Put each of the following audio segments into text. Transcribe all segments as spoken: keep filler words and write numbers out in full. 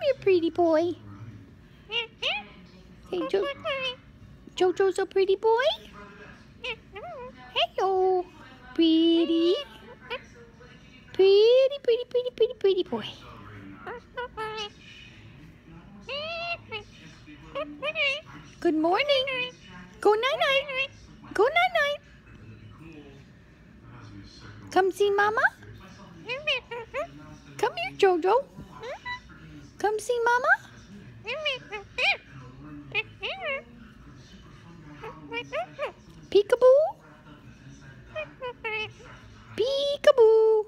here, pretty boy. Hey, jo JoJo's a pretty boy? Hello, pretty. Pretty, pretty, pretty, pretty, pretty boy. Good morning. Go night-night. Go night-night. Come see Mama. Come here, JoJo. Come see Mama. Peekaboo. Peekaboo.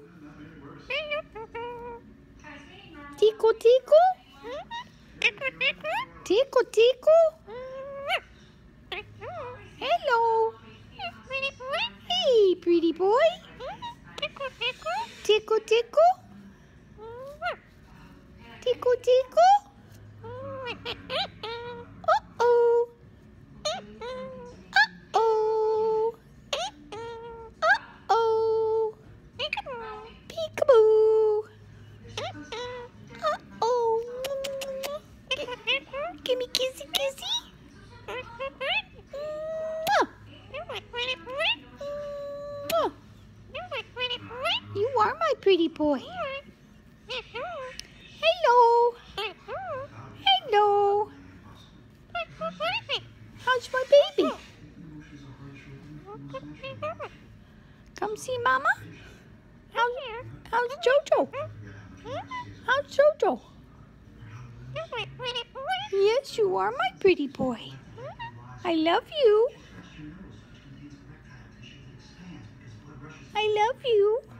Tickle, tickle. Tickle, tickle. Hello. Hey, pretty boy. Tickle, tickle. Tickle, tickle. Uh-oh. Uh-oh. Uh-oh. Peekaboo. Uh-oh. Give me kissy, kissy. You are my pretty boy. Hello. Hello. How's my baby? Come see Mama. How's, how's JoJo? How's JoJo? Yes, you are my pretty boy. I love you. I love you.